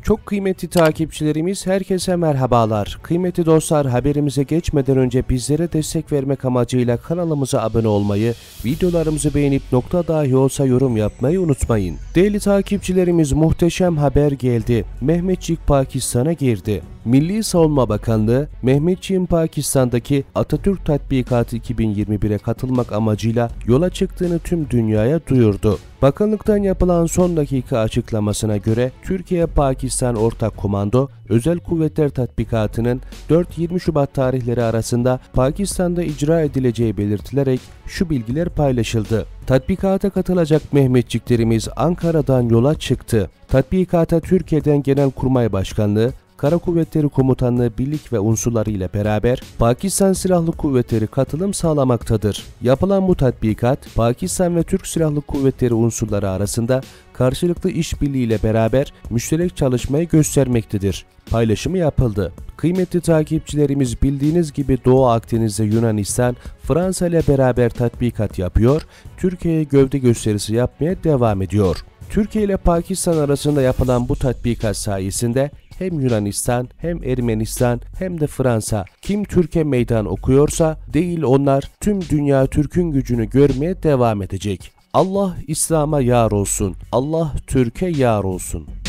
Çok kıymetli takipçilerimiz, herkese merhabalar. Kıymetli dostlar, haberimize geçmeden önce bizlere destek vermek amacıyla kanalımıza abone olmayı, videolarımızı beğenip nokta dahi olsa yorum yapmayı unutmayın. Değerli takipçilerimiz, muhteşem haber geldi. Mehmetçik Pakistan'a girdi. Milli Savunma Bakanlığı, Mehmetçik'in Pakistan'daki Atatürk Tatbikatı 2021'e katılmak amacıyla yola çıktığını tüm dünyaya duyurdu. Bakanlıktan yapılan son dakika açıklamasına göre Türkiye-Pakistan Ortak Komando Özel Kuvvetler Tatbikatı'nın 4-20 Şubat tarihleri arasında Pakistan'da icra edileceği belirtilerek şu bilgiler paylaşıldı. Tatbikata katılacak Mehmetçiklerimiz Ankara'dan yola çıktı. Tatbikata Türkiye'den Genelkurmay Başkanlığı, Kara Kuvvetleri Komutanlığı birlik ve unsurları ile beraber Pakistan Silahlı Kuvvetleri katılım sağlamaktadır. Yapılan bu tatbikat, Pakistan ve Türk Silahlı Kuvvetleri unsurları arasında karşılıklı işbirliği ile beraber müşterek çalışmayı göstermektedir. Paylaşımı yapıldı. Kıymetli takipçilerimiz, bildiğiniz gibi Doğu Akdeniz'de Yunanistan, Fransa ile beraber tatbikat yapıyor, Türkiye'ye gövde gösterisi yapmaya devam ediyor. Türkiye ile Pakistan arasında yapılan bu tatbikat sayesinde hem Yunanistan, hem Ermenistan, hem de Fransa kim Türkiye meydan okuyorsa değil, onlar tüm dünya Türk'ün gücünü görmeye devam edecek. Allah İslam'a yar olsun. Allah Türkiye yar olsun.